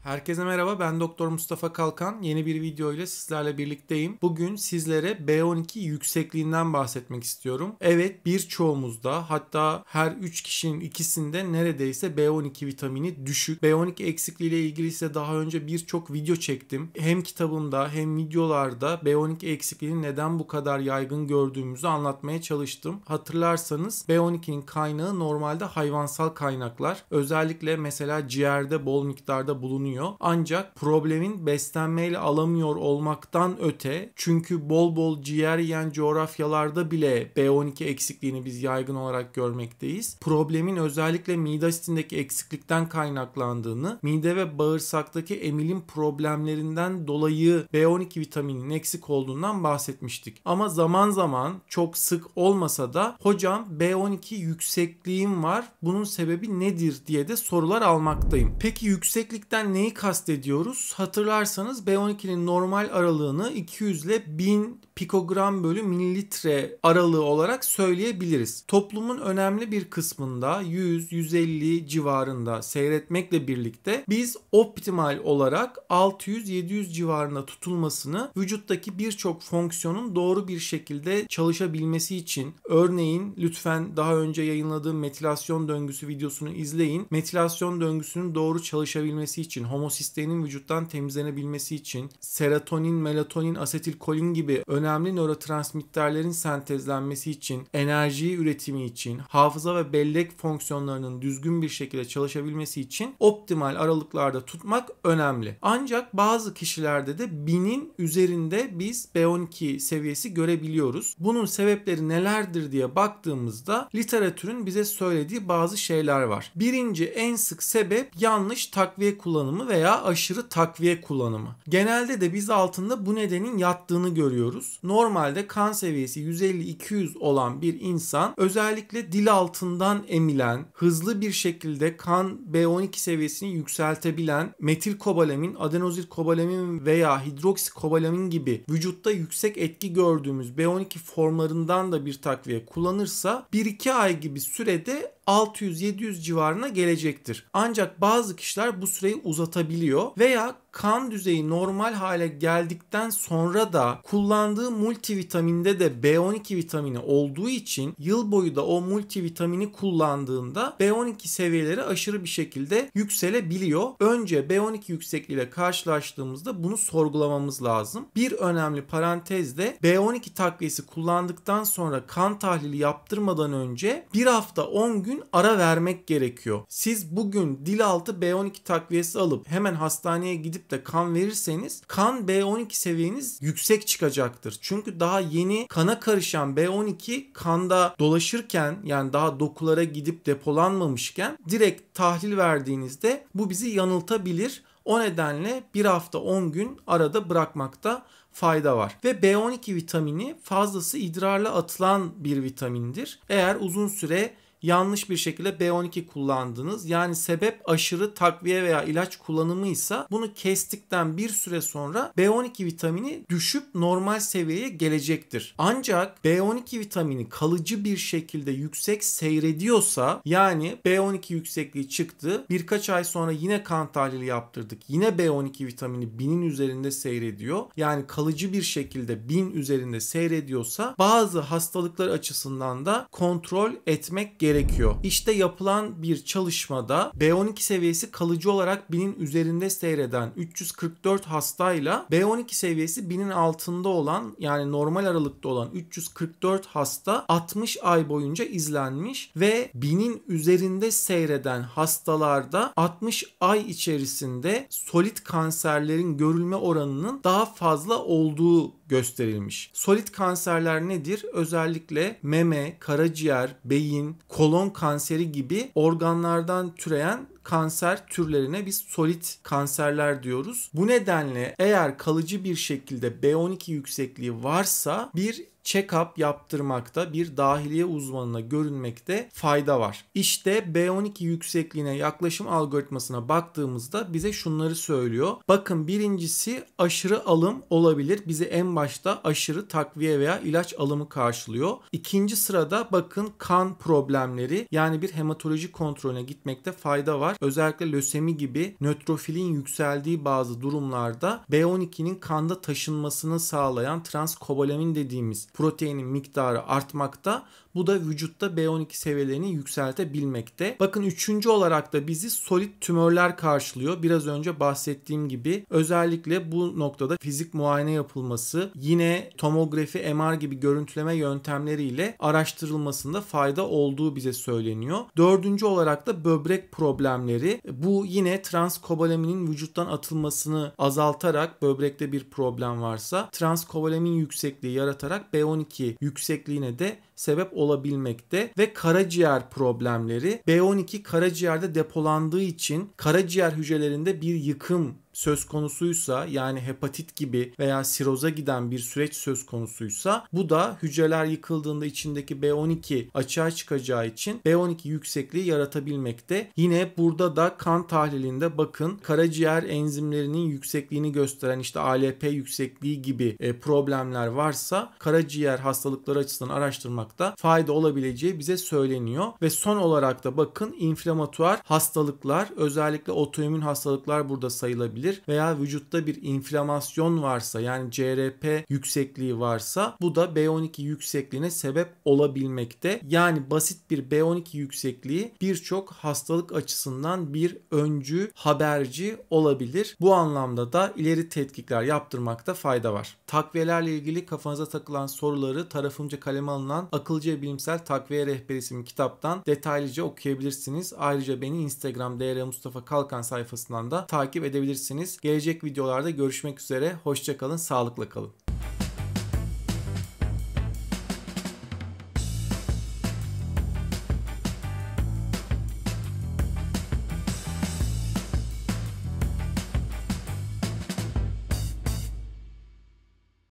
Herkese merhaba, ben Doktor Mustafa Kalkan. Yeni bir video ile sizlerle birlikteyim. Bugün sizlere B12 yüksekliğinden bahsetmek istiyorum. Evet, birçoğumuzda, hatta her 3 kişinin ikisinde neredeyse B12 vitamini düşük. B12 eksikliği ile ilgili ise daha önce birçok video çektim. Hem kitabımda hem videolarda B12 eksikliğini neden bu kadar yaygın gördüğümüzü anlatmaya çalıştım. Hatırlarsanız B12'nin kaynağı normalde hayvansal kaynaklar. Özellikle mesela ciğerde bol miktarda bulunuyor. Ancak problemin beslenmeyle alamıyor olmaktan öte, çünkü bol bol ciğer yiyen coğrafyalarda bile B12 eksikliğini biz yaygın olarak görmekteyiz. Problemin özellikle mide asitindeki eksiklikten kaynaklandığını, mide ve bağırsaktaki emilim problemlerinden dolayı B12 vitamininin eksik olduğundan bahsetmiştik. Ama zaman zaman, çok sık olmasa da, hocam B12 yüksekliğim var, bunun sebebi nedir diye de sorular almaktayım. Peki yükseklikten neyi kastediyoruz? Hatırlarsanız B12'nin normal aralığını 200 ile 1000 pikogram bölü mililitre aralığı olarak söyleyebiliriz. Toplumun önemli bir kısmında 100-150 civarında seyretmekle birlikte biz optimal olarak 600-700 civarında tutulmasını, vücuttaki birçok fonksiyonun doğru bir şekilde çalışabilmesi için, örneğin lütfen daha önce yayınladığım metilasyon döngüsü videosunu izleyin. Metilasyon döngüsünün doğru çalışabilmesi için, homosisteinin vücuttan temizlenebilmesi için, serotonin, melatonin, asetilkolin gibi önemli nörotransmitterlerin sentezlenmesi için, enerji üretimi için, hafıza ve bellek fonksiyonlarının düzgün bir şekilde çalışabilmesi için optimal aralıklarda tutmak önemli. Ancak bazı kişilerde de 1000'in üzerinde biz B12 seviyesi görebiliyoruz. Bunun sebepleri nelerdir diye baktığımızda literatürün bize söylediği bazı şeyler var. Birinci en sık sebep yanlış takviye kullanımı veya aşırı takviye kullanımı. Genelde de biz altında bu nedenin yattığını görüyoruz. Normalde kan seviyesi 150-200 olan bir insan, özellikle dil altından emilen, hızlı bir şekilde kan B12 seviyesini yükseltebilen metilkobalamin, adenozilkobalamin veya hidroksikobalamin gibi vücutta yüksek etki gördüğümüz B12 formlarından da bir takviye kullanırsa 1-2 ay gibi sürede 600-700 civarına gelecektir. Ancak bazı kişiler bu süreyi uzatabiliyor veya kan düzeyi normal hale geldikten sonra da kullandığı multivitaminde de B12 vitamini olduğu için yıl boyu da o multivitamini kullandığında B12 seviyeleri aşırı bir şekilde yükselebiliyor. Önce B12 yüksekliğiyle karşılaştığımızda bunu sorgulamamız lazım. Bir önemli parantez de B12 takviyesi kullandıktan sonra kan tahlili yaptırmadan önce 1 hafta 10 gün ara vermek gerekiyor. Siz bugün dil altı B12 takviyesi alıp hemen hastaneye gidip de kan verirseniz kan B12 seviyeniz yüksek çıkacaktır. Çünkü daha yeni kana karışan B12 kanda dolaşırken, yani daha dokulara gidip depolanmamışken direkt tahlil verdiğinizde bu bizi yanıltabilir. O nedenle 1 hafta 10 gün arada bırakmakta fayda var. Ve B12 vitamini fazlası idrarla atılan bir vitamindir. Eğer uzun süre yanlış bir şekilde B12 kullandınız, yani sebep aşırı takviye veya ilaç kullanımıysa, bunu kestikten bir süre sonra B12 vitamini düşüp normal seviyeye gelecektir. Ancak B12 vitamini kalıcı bir şekilde yüksek seyrediyorsa, yani B12 yüksekliği çıktı, birkaç ay sonra yine kan tahlili yaptırdık, yine B12 vitamini 1000'in üzerinde seyrediyor, yani kalıcı bir şekilde 1000 üzerinde seyrediyorsa bazı hastalıklar açısından da kontrol etmek gerekiyor. İşte yapılan bir çalışmada B12 seviyesi kalıcı olarak 1000'in üzerinde seyreden 344 hastayla B12 seviyesi 1000'in altında olan, yani normal aralıkta olan 344 hasta 60 ay boyunca izlenmiş ve 1000'in üzerinde seyreden hastalarda 60 ay içerisinde solid kanserlerin görülme oranının daha fazla olduğu gösterilmiş. Solid kanserler nedir? Özellikle meme, karaciğer, beyin, kolon kanseri gibi organlardan türeyen kanser türlerine biz solid kanserler diyoruz. Bu nedenle eğer kalıcı bir şekilde B12 yüksekliği varsa bir check-up yaptırmakta, bir dahiliye uzmanına görünmekte fayda var. İşte B12 yüksekliğine yaklaşım algoritmasına baktığımızda bize şunları söylüyor. Bakın, birincisi aşırı alım olabilir. Bize en başta aşırı takviye veya ilaç alımı karşılıyor. İkinci sırada bakın kan problemleri, yani bir hematoloji kontrolüne gitmekte fayda var. Özellikle lösemi gibi nötrofilin yükseldiği bazı durumlarda B12'nin kanda taşınmasını sağlayan transkobalamin dediğimiz proteinin miktarı artmakta. Bu da vücutta B12 seviyelerini yükseltebilmekte. Bakın, üçüncü olarak da bizi solid tümörler karşılıyor. Biraz önce bahsettiğim gibi özellikle bu noktada fizik muayene yapılması, yine tomografi, MR gibi görüntüleme yöntemleriyle araştırılmasında fayda olduğu bize söyleniyor. Dördüncü olarak da böbrek problemleri. Bu yine transkobalaminin vücuttan atılmasını azaltarak, böbrekte bir problem varsa transkobalamin yüksekliği yaratarak B12 yüksekliğine de sebep olabilmekte. Ve karaciğer problemleri. B12 karaciğerde depolandığı için karaciğer hücrelerinde bir yıkım söz konusuysa, yani hepatit gibi veya siroza giden bir süreç söz konusuysa, bu da hücreler yıkıldığında içindeki B12 açığa çıkacağı için B12 yüksekliği yaratabilmekte. Yine burada da kan tahlilinde bakın, karaciğer enzimlerinin yüksekliğini gösteren işte ALP yüksekliği gibi problemler varsa karaciğer hastalıkları açısından araştırmakta fayda olabileceği bize söyleniyor. Ve son olarak da bakın, inflamatuar hastalıklar, özellikle otoimmün hastalıklar burada sayılabilir veya vücutta bir inflamasyon varsa, yani CRP yüksekliği varsa, bu da B12 yüksekliğine sebep olabilmekte. Yani basit bir B12 yüksekliği birçok hastalık açısından bir öncü, haberci olabilir. Bu anlamda da ileri tetkikler yaptırmakta fayda var. Takviyelerle ilgili kafanıza takılan soruları tarafımca kaleme alınan Akılcı Bilimsel Takviye Rehberi isimli kitaptan detaylıca okuyabilirsiniz. Ayrıca beni Instagram DR Mustafa Kalkan sayfasından da takip edebilirsiniz. Gelecek videolarda görüşmek üzere. Hoşça kalın, sağlıkla kalın.